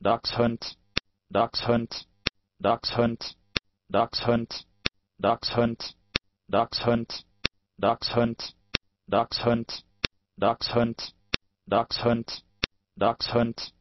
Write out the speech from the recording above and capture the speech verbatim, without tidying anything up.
dachshunds, dachshunds, dachshunds, dachshunds, dachshunds, dachshunds, dachshunds, dachshunds, dachshunds, dachshunds, dachshunds.